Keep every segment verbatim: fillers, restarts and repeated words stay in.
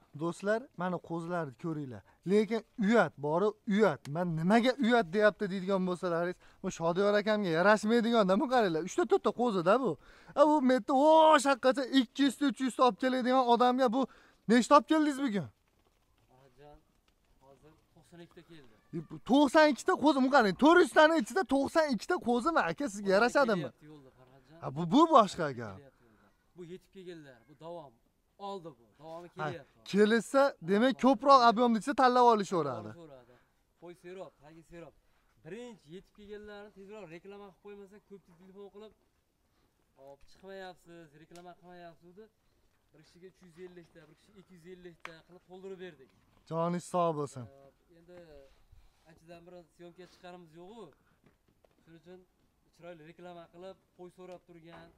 Do'stlar, mana qo'zlarni ko'ringlar. Lekin uyat, bori uyat. Men nimaga uyat deyapti deydigan bo'lsalaringiz, bu Shodiyor akamga yarashmaydigan-da bu qaranglar. uchta to'rtta qo'zi-da bu. A bu metda o shaqqacha ikki yuz uch yuz ta olib keladigan odamga bu nechta olib keldingiz bugun? Ajon, hozir to'qson ikkita keldi. to'qson ikkita qo'zi, bu qarang, to'rt yuz tani ichida to'qson ikkita qo'zimi aka sizga yarashadimi? Ha bu bu boshqa gap. Bu yetib kelganlar, bu davom. Oldi bu. Davomi kelyapti. Kelsa, demak ko'proq ob'yomni ichida tanlab olishaveradi. Qo'y serob, tagi serob. Birinchi yetib kelganlarni tezroq reklama qilib qo'ymasa, ko'p telefon qilib, "Hop, chiqmayapsiz, reklama qilmayapsiz" deb bir kishiga uch yuz ellik ta, bir kishiga ikki yuz ellik ta qilib to'ldirib berdik. Joningiz sog' bo'lsin. Endi anchadan beri syomka chiqarimiz yo'q-ku. Shuning uchun chiroyli reklama qilib, qo'y so'rab turgan,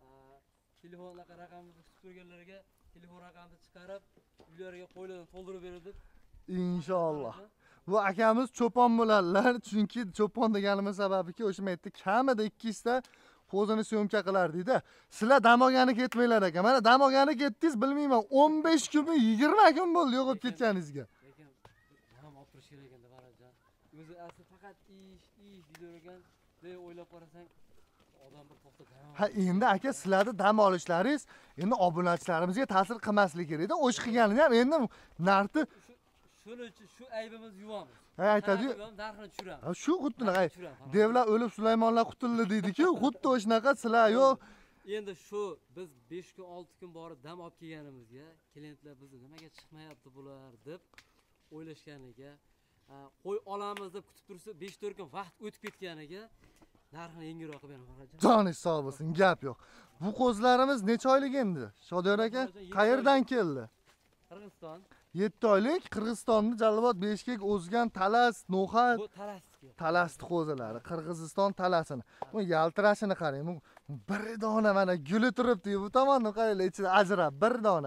telefon raqamini kutib turganlarga telefon raqamini chiqarib, uylariga qo'ylardan to'ldirib berdik. Inshaalloh. Bu akamiz cho'pon bo'ladilar, chunki cho'pon deganimiz sababiki o'sha yerda kamida ikki yuz ta qo'zini syomka qilardida. Sizlar dam olgani ketmanglar aka. Mana dam olgani ketdingiz, bilmayman, o'n besh kunmi, yigirma kun bo'ldi yo'qib ketganingizga. Lekin ham olib turish kerak endi Barajon. O'zi asli faqat ish, ish deyvergan, deb o'ylab qarasang, odam bir to'xtab. Ha, endi aka sizlarni dam olishlaringiz endi obunachilarimizga ta'sir qilmasligi kerak-da. O'sh qilganini ham endi narxni shuning uchun shu aybimiz yuvamiz. Ha, aytadi. Narxini tushiramiz. Ha, shu xuddi devlar o'lib Sulaymonlar qutuldi deydi-ku, xuddi o'shanaqa sizlar yo'q. Endi shu biz besh kun, olti kun borib dam olib kelganimizga, klientlar bizni nimaga chiqmayapti bular deb o'ylashganiga, qo'y olamiz deb kutib tursa, besh to'rt kun vaqt o'tib ketganiga narxini yengilroq qilib beraman. Joningiz sog' bo'lsin, gap yo'q. Bu qo'zlarimiz necha oylik endi? Shodiyor aka, qayerdan keldi? Qirg'iziston. yetti oylik Qirg'izistonning Jalolobod Beshkek o'zgan Talas, No'xat, Bu Talasniki. Talasni qo'zilari, Qirg'iziston Talasini. Bu yaltirashini qarang, bu bir dona mana guli turibdi, bu tomonni qaranglar, ichida ajrab bir dona.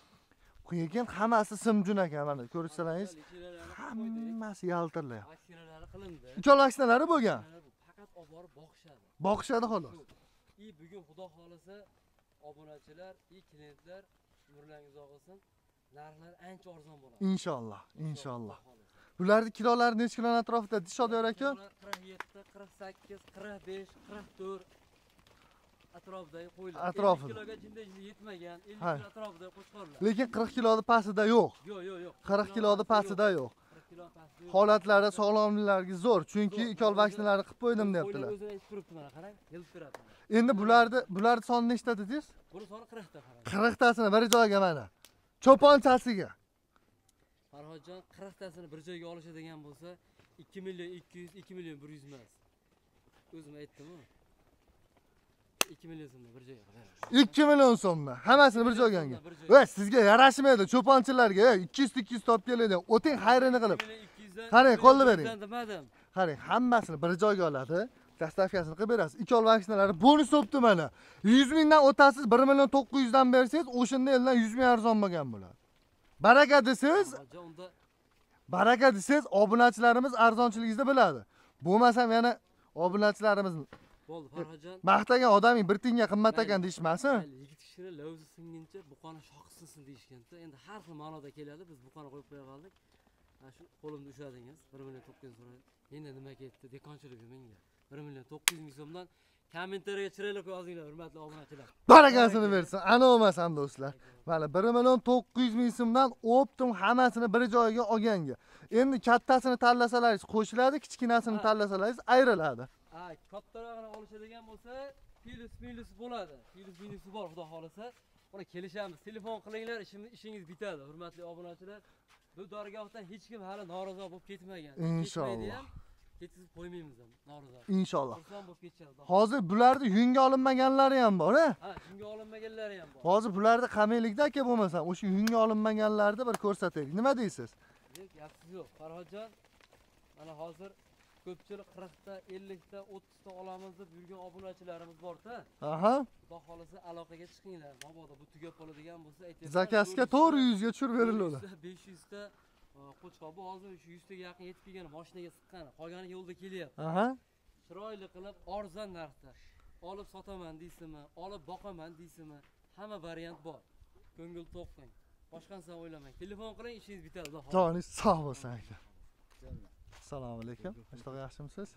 Lekin hammasi simjun aka, mana ko'rsalaringiz, hammasi yaltirlayapti. Aksiyalari qilindi. Uchala aksiyalari bo'lgan. Faqat olib borib boqishadi. Boqishadi xolos. I bugun Xudo xolisa obunachilar, i klientlar umrlaringiz uzoq bo'lsin. Narxlar ancha arzon bo'ladi. Inshaalloh, inshaalloh. Bularning kilolari necha kilo atrofida Shodiyor aka? qirq yetti, qirq sakkiz, qirq besh, qirq to'rt atrofidagi qo'ylar. Atrofida. ellik kiloga jinday yetmagan, ellik kilo atrofida qo'chqorlar. Lekin qirq kiloni pastida yo'q. Yo'q, yo'q, yo'q. qirq kiloni pastida yo'q. qirq kilo pastida yo'q. Holatlari sog'lomliklariga zo'r, chunki ikki ol vaksinalarni qilib qo'ydim debdilar. O'zini aytib turibdi mana, qarang, yilib turadi. Endi bularni, bularni soni nechta dedingiz? Buni soni qirq ta qarang. qirq tasini bir joyga mana. Cho'ponchasiga. Farhodjon qirq tasini bir joyga olishadigan bo'lsa, ikki million ikki yuz, ikki million bir yuz emas. O'zim aytdim-ku. ikki million so'mga bir joyga qiladi. ikki million so'mmi? Hammasini bir joyga. Voy, sizga yarashmaydi cho'ponchilarga. ikki yuz ikki yuz topib keladi. O'ting xayrini qilib. Qarang, qo'lni bering. Qarang, hammasini bir joyga oladi. Dastavkasini qilib berasiz. ikki ol vaksinalari bonus o'pdi mana. yuz mingdan o'tasiz, bir million to'qqiz yuz dan bersangiz, o'shunda eldan yuz ming arzon bo'lgan bo'ladi. Baraka desiz, baraka desiz, obunachilarimiz arzonchiligingizni biladi. Bo'lmasam yana obunachilarimiz bo'ldi Farhodjon. Maqtagan odaming bir tiyinga qimmat ekan deyishmasin? Yigit kishini lavzi singuncha buqani shoxsisin deyishganda, endi har xil ma'noda keladi. Biz buqani qo'yib qo'ya qoldik. Shu qo'limda ushladingiz, bir million to'qqiz yuz so'radi. Endi nima ketdi? Dekonchilik menga. bir million to'qqiz yuz ming so'mdan kommentariyaga chiroyli yozinglar, hurmatli obunachilar. Barakasini bersin. Ana olmasam do'stlar. Mana bir million to'qqiz yuz ming so'mdan o'pdim hammasini bir joyga olganga. Endi kattasini tanlasalaringiz qo'shiladi, kichkinasini tanlasalaringiz ayriladi. Ha, kattarog'ini olishadigan bo'lsa, plus minus bo'ladi. Plus minusi bor, xudo xolisa. Uni kelishamiz. Telefon qilinglar, ishingiz bitadi, hurmatli obunachilar. Bu dargohdan hech kim hali norozi bo'lib ketmagan. Inshaalloh. Ketkizib qo'ymaymiz ham, norozi. Inshaalloh. Xursand bo'lib ketishadi. Hozir bularni yunga olinmaganlari ham bor, ha? Ha, yunga olinmaganlari ham bor. Hozir bularni qamaylikda aka bo'lmasa, o'sha yunga olinmaganlarni bir ko'rsataylik. Nima deysiz? Yo'q, gapsiz yo'q. Farhodjon, mana hozir ko'pchilik qirq ta, ellik ta, o'ttiz ta olamiz deb yurgan obunachilarimiz bor-da. Aha. Xudo xolisa aloqaga chiqinglar. Mabodo bu tugab qoladigan bo'lsa, aytasiz. Zakasga to'rt yuz ga tushirib beriladi. besh yuz ta qo'chqor bu hozir shu yuz taga yaqin yetib kelgan, mashinaga siqqan, qolgani yo'lda kelyapti. Aha. Chiroyli qilib arzon narxda olib sotaman deysizmi, olib boqaman deysizmi, hamma variant bor. Ko'ngil to'q qiling. boshqasini o'ylamang. Telefon qiling, ishingiz bitadi. Xudo xohlasa. Joningiz sog' bo'lsin aka. Assalomu alaykum. Qanday yaxshimisiz?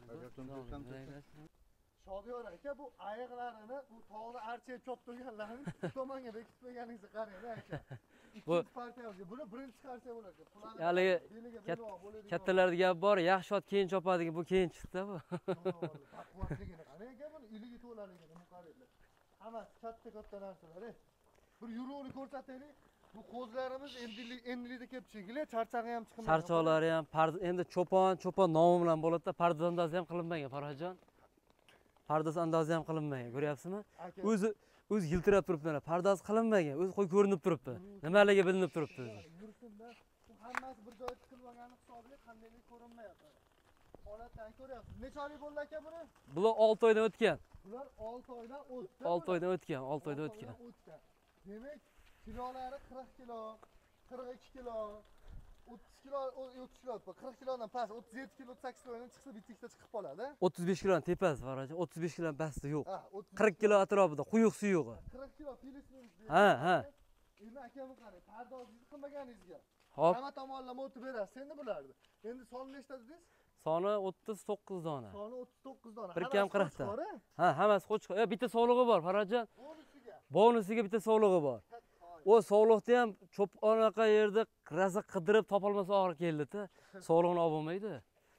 Shodiyor aka, bu oyoqlarini bu tog'da archib chop turganlarini tomonga bekitib qo'yganingizni qarang aka. Bu partiyamizga buni birinchi chiqarsa bo'lardi. Haligi kattalarda gap bor, yaxshi ot keyin chopadigan, bu keyin chiqdi bu. Baquvvatligini qarang aka, buni iligi to'laligini muqarrirlar. Hammasi katta-katta narsalar. Bir yuruvni ko'rsataylik. Bu qo'zlarimiz endilik endilikda kelib chekili, charchag'i ham chiqmaydi. Charchoqlari ham, endi cho'pon, cho'pon nomi bilan bo'ladi-da, pardoz andozi ham qilinmagan Farhodjon. Pardoz andozi ham qilinmagan, ko'ryapsizmi? O'zi o'zi yiltirab turibdi, pardoz qilinmagan, o'zi qo'y ko'rinib turibdi. Nimaligi bilinib turibdi o'zi. Yursinda, bu hammasi bir joyda tiqilmagani hisobiga qandaylik ko'rinmayapti. Holatdan ko'ryapsiz. Necha oylik bo'ldi aka buni? Bular olti oydan o'tgan. Bular olti oydan o'tdi. olti oydan o'tgan, olti oydan o'tgan. Demak, kilolari qirq kilo, qirq ikki kilo, o'ttiz kilo, o'ttiz kilo, qirq kilodan past, o'ttiz yetti kilo, o'ttiz sakkiz kilodan chiqsa bitta ikkita chiqib qoladi. o'ttiz besh kilodan tepasi Farhodjon, o'ttiz besh kilodan pasti yo'q. qirq kilo atrofida quyuq suyug'i. qirq kilo filismingiz. Ha, ha. Endi aka bu qarang, pardozingizni qilmaganingizga. Hop. Hamma tomonlama o'tib berasiz endi bularni. Endi soni nechta dedingiz? Soni o'ttiz to'qqiz dona. Soni o'ttiz to'qqiz dona. bir kam qirq ta. Ha, hammasi qo'chqor. E, bitta sog'lig'i bor Farhodjon. Bonusiga. Bonusiga bitta sog'lig'i bor. O sog'liqda ham cho'p anaqa yerda rosa qidirib topolmasa og'ir keldi-da. Sog'liqni olib bo'lmaydi.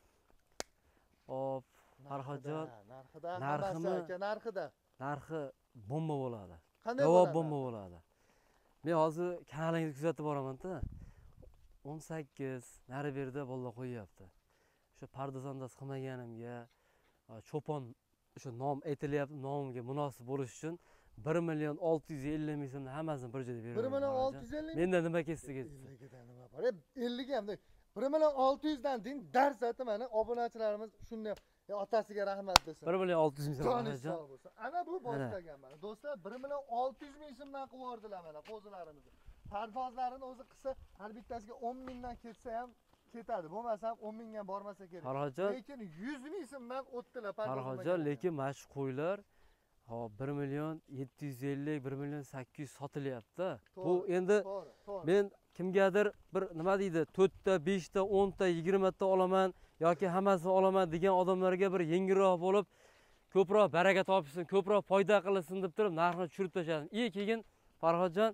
Hop, Farhodjon. Narxida, narximi? aka, narxida. Narxi bomba bo'ladi. Qanday javob bo'ladi? bomba bo'ladi. Men hozir kanalingizni kuzatib boraman-da. o'n sakkiz nari berda bolalar qo'yyapti. O'sha pardozandas qilmaganimga cho'pon o'sha nom aytilyapti, nomimga munosib bo'lish uchun bir million olti yuz ellik ming so'mni hammasini bir joyda beraman. bir million olti yuz ellik ming? Menda nima kesdi ketdi? ellikdan nima bor? ellik ham bir million olti yuz dan din dars aytib mana obunachilarimiz shunday otasiga rahmat desin. bir million olti yuz ming so'm. Ana bu boshlagan mana. Do'stlar bir million olti yuz ming so'mdan qilib yubordilar mana qo'zilarimizni. Pardozlarini o'zi qilsa har bittasiga o'n mingdan ketsa ham ketadi. Bo'lmasa o'n mingga bormasa kerak. Farhodjon, lekin yuz ming so'mdan o'tdilar pardozlarga. Farhodjon, lekin mana shu qo'ylar hop bir million yetti yuz ellik, bir million sakkiz yuz sotilyapti. Bu endi men kimgadir bir nima deydi, to'rtta, beshta, o'nta, yigirmata olaman yoki hammasini olaman degan odamlarga bir yengilroq bo'lib, ko'proq baraka topishsin, ko'proq foyda qilsin deb turib narxni tushirib tashladim. Ey, keyin Farhodjon,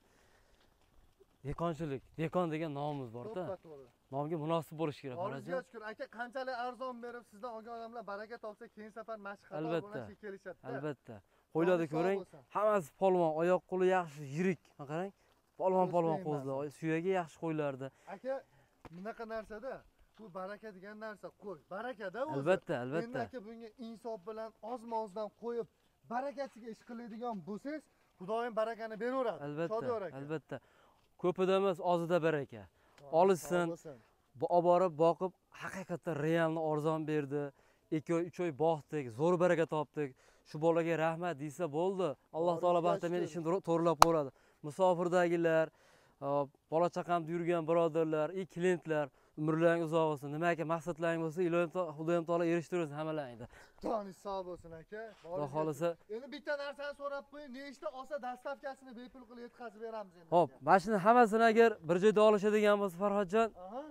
dekonchilik, dekon degan nomimiz bor-da. Nomga munosib bo'lish kerak Farhodjon. Allohga shukr, aka qanchalik arzon berib sizdan olgan odamlar baraka topsa, keyin safar mashqqa bo'lishga kelishadi. Albatta. Qo'ylarni ko'ring, hammasi polvon, oyoq qo'li yaxshi, yirik. Qarang, polvon-polvon qo'zlar, suyagi yaxshi qo'ylardi. Aka, bunaqa narsada bu baraka degan narsa qo'y. Barakada o'zi. Albatta, albatta. Endi aka bunga insof bilan oz-mozdan qo'yib, barakachiga ish qiladigan bo'lsangiz, Xudoyim barakani beraveradi. Albatta, albatta. Ko'pida emas, ozida baraka. Olishsin. Bu olib borib boqib, haqiqatdan realni arzon berdi. ikki oy, uch oy boqdik, zo'r baraka topdik. Shu bolaga rahmat desa bo'ldi. Alloh taolo baxti meni ishimni to'g'rilab qo'yadi. Musofirdagilar, bola chaqamda yurgan birodarlar, i klientlar, umrlaringiz uzoq bo'lsin. Nimaga maqsadlaring bo'lsa, ilohim Xudoyim taolo erishtirsin hammalaringni. Joningiz sog' bo'lsin aka. Xudo xolisa. Endi bitta narsani so'rab qo'ying, nechta olsa dastavkasini bepul qilib yetkazib beramiz endi. Xo'p, mana shuni hammasini agar bir joyda olishadigan bo'lsa Farhodjon,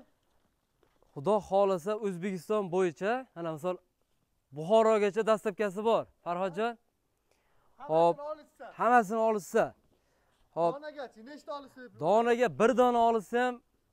Xudo xolisa O'zbekiston bo'yicha, mana misol Buxorogacha dastavkasi bor, Farhodjon. Hop, hammasini olishsa. Hop. Donagachi nechta olishsa? Donaga bir dona olsam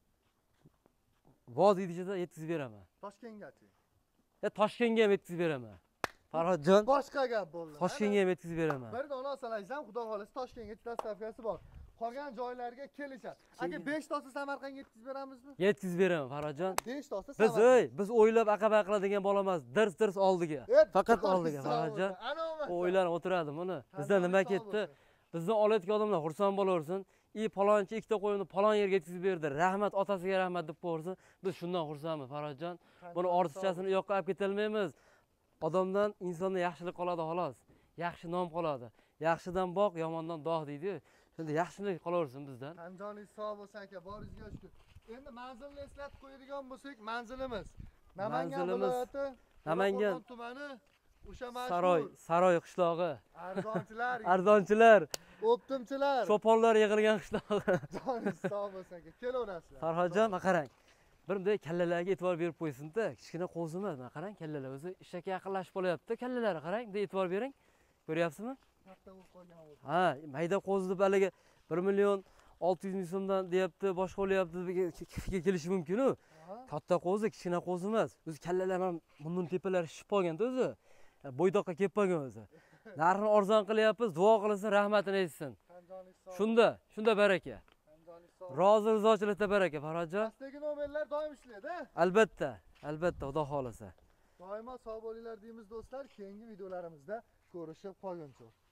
voz idishida yetkazib beraman. Toshkentgachi. Ya Toshkentga ham yetkazib beraman. Farhodjon. Boshqa gap bo'ldi. Toshkentga ham yetkazib beraman. Bir dona olsalaringiz ham Xudo xolisa Toshkentga dastavkasi bor. Qolgan joylarga kelishadi. Aka besh ta olsa Samarqandga yetkazib beramizmi? Yetkazib beraman, Farhodjon. besh ta olsa Biz ey, biz o'ylab aqaba qiladigan bola emas, dirs-dirs oldiga. Faqat oldiga, Farhodjon. O'ylanib o'tiradim uni. Bizdan nima ketdi? Bizdan olayotgan odamlar xursand bo'laversin. "Ey, palonchi ikkita qo'yimni palon yerga yetkazib berdi. Rahmat, otasiga rahmat" deb qo'ysin. Biz shundan xursandmiz, Farhodjon. Buni ortiqchasini u yoqqa olib ketolmaymiz. Odamdan insonda yaxshilik qoladi xolos. Yaxshi nom qoladi. Yaxshidan boq, yomondan dog' deydi. Shunda yaxshilik qolaversin bizdan. Tanjoningiz sog' bo'lsin aka, boringizga shukr. Endi manzilni eslatib qo'yadigan bo'lsak, manzilimiz Namangan viloyati, Namangan tumani, O'sha mashhur Saroy, Saroy qishlog'i. arzonchilar, Arzonchilar, optimchilar. cho'ponlar yig'ilgan qishlog'i. Joningiz sog' bo'lsin aka. Kelaverasizlar. Farhodjon, mana qarang. Bir bunday kallalarga e'tibor berib qo'ysin-da. Kichkina qo'zi emas, mana qarang kallalar o'zi ishga yaqinlashib qolyapti. Kallalari qarang, bunday e'tibor bering. Ko'ryapsizmi? Katta bo'lib qolgan o'zi. Ha, mayda qo'zi deb haligi bir million olti yuz ming so'mdan deyapti, boshqa bo'lyapti deb kelishi mumkin-ku. Katta qo'zi, kichkina qo'zi emas. O'zi kallalar ham bundan tepalari shishib qolgan-da o'zi. Bo'ydoqqa kelib qolgan o'zi. Narxini arzon qilyapmiz, duo qilsin, rahmatini aytsin. Shunda, shunda baraka. Rozi rizochilikda baraka, Farhodjon. Pastdagi nomerlar doim ishlaydi. Albatta, albatta, Xudo xolasa. Doimo sog' bo'linglar deymiz do'stlar. Keyingi videolarimizda ko'rishib qolguncha.